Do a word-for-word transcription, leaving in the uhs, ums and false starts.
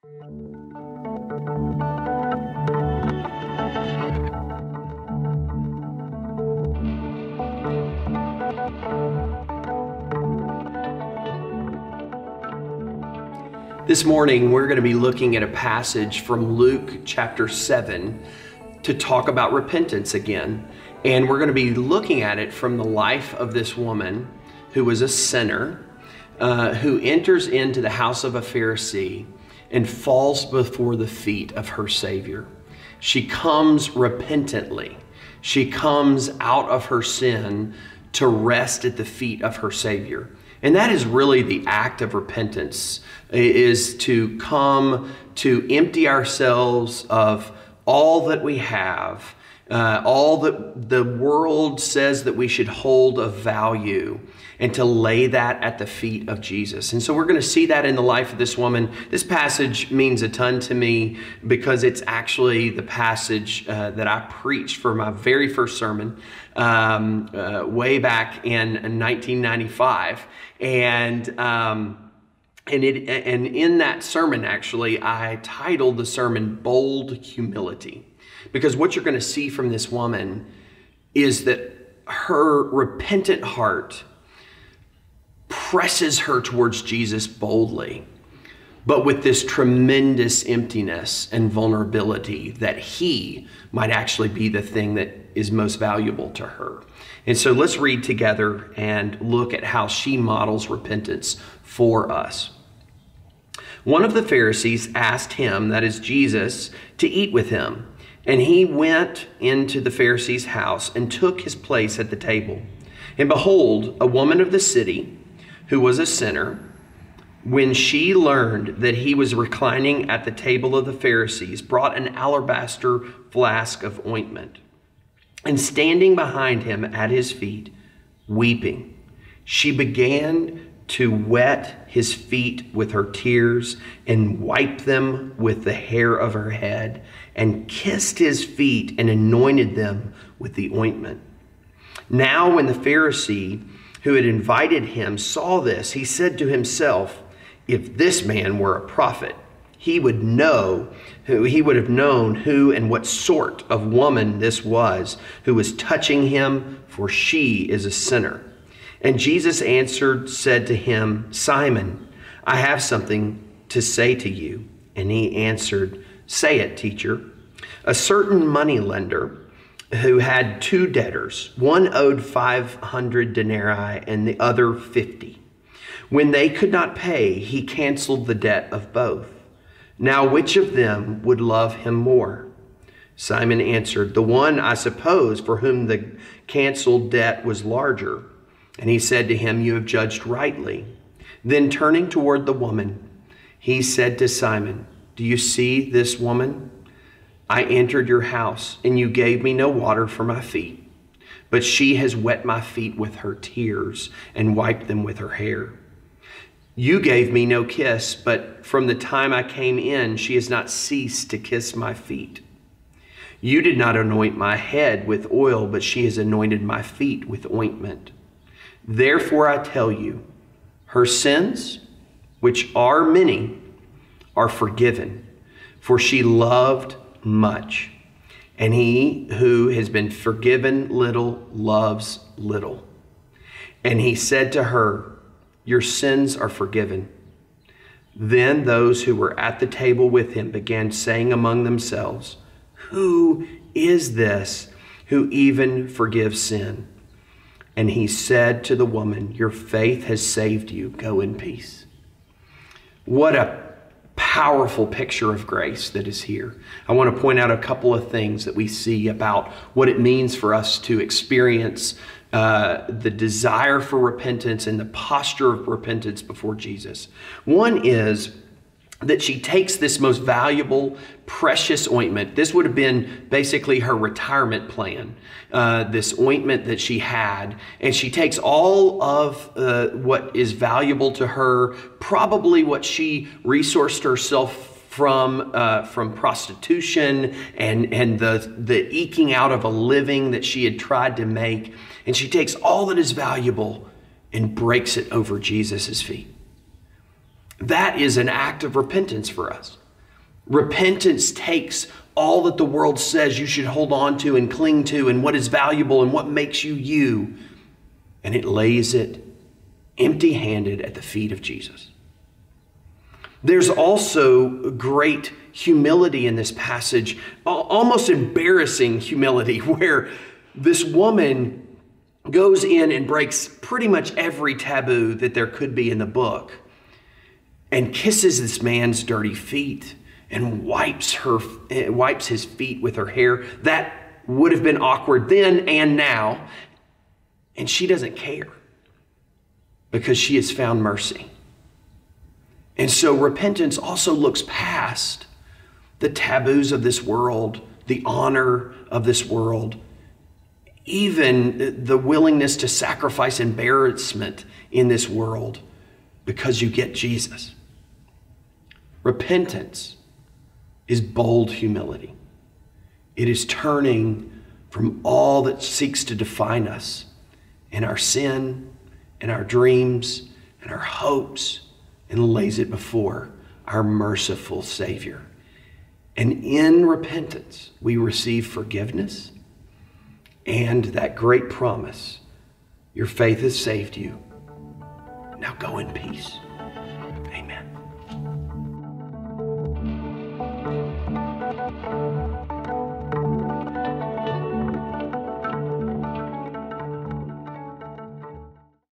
This morning, we're going to be looking at a passage from Luke chapter seven to talk about repentance again. And we're going to be looking at it from the life of this woman who was a sinner, uh, who enters into the house of a Pharisee and falls before the feet of her Savior. She comes repentantly. She comes out of her sin to rest at the feet of her Savior. And that is really the act of repentance, is to come to empty ourselves of all that we have, uh, all that the world says that we should hold of value, and to lay that at the feet of Jesus. And so we're going to see that in the life of this woman. This passage means a ton to me because it's actually the passage uh, that I preached for my very first sermon um, uh, way back in nineteen ninety-five. And um, and it and in that sermon, actually, I titled the sermon "Bold Humility," because what you're going to see from this woman is that her repentant heart presses her towards Jesus boldly, but with this tremendous emptiness and vulnerability that he might actually be the thing that is most valuable to her. And so let's read together and look at how she models repentance for us. One of the Pharisees asked him, that is Jesus, to eat with him. And he went into the Pharisee's house and took his place at the table. And behold, a woman of the city, who was a sinner, when she learned that he was reclining at the table of the Pharisees, brought an alabaster flask of ointment. And standing behind him at his feet, weeping, she began to wet his feet with her tears and wipe them with the hair of her head, and kissed his feet and anointed them with the ointment. Now when the Pharisee who had invited him saw this, he said to himself, if this man were a prophet, he would know who he would have known who and what sort of woman this was who was touching him, for she is a sinner. And Jesus answered, said to him, Simon, I have something to say to you. And he answered, say it, teacher. A certain moneylender who had two debtors, one owed five hundred denarii and the other fifty. When they could not pay, he canceled the debt of both. Now, which of them would love him more? Simon answered, the one, I suppose, for whom the canceled debt was larger. And he said to him, you have judged rightly. Then turning toward the woman, he said to Simon, do you see this woman? I entered your house, and you gave me no water for my feet, but she has wet my feet with her tears and wiped them with her hair. You gave me no kiss, but from the time I came in, she has not ceased to kiss my feet. You did not anoint my head with oil, but she has anointed my feet with ointment. Therefore I tell you, her sins, which are many, are forgiven, for she loved much. And he who has been forgiven little loves little. And he said to her, your sins are forgiven. Then those who were at the table with him began saying among themselves, who is this who even forgives sin? And he said to the woman, your faith has saved you. Go in peace. What a powerful picture of grace that is here. I want to point out a couple of things that we see about what it means for us to experience uh, the desire for repentance and the posture of repentance before Jesus. One is that she takes this most valuable, precious ointment. This would have been basically her retirement plan, uh, this ointment that she had. And she takes all of uh, what is valuable to her, probably what she resourced herself from uh, from prostitution and, and the, the eking out of a living that she had tried to make. And she takes all that is valuable and breaks it over Jesus's feet. That is an act of repentance for us. Repentance takes all that the world says you should hold on to and cling to and what is valuable and what makes you you, and it lays it empty-handed at the feet of Jesus. There's also great humility in this passage, almost embarrassing humility, where this woman goes in and breaks pretty much every taboo that there could be in the book and kisses this man's dirty feet and wipes her, wipes his feet with her hair. That would have been awkward then and now. And she doesn't care because she has found mercy. And so repentance also looks past the taboos of this world, the honor of this world, even the willingness to sacrifice embarrassment in this world because you get Jesus. Repentance is bold humility. It is turning from all that seeks to define us and our sin and our dreams and our hopes and lays it before our merciful Savior. And in repentance, we receive forgiveness and that great promise, your faith has saved you. Now go in peace.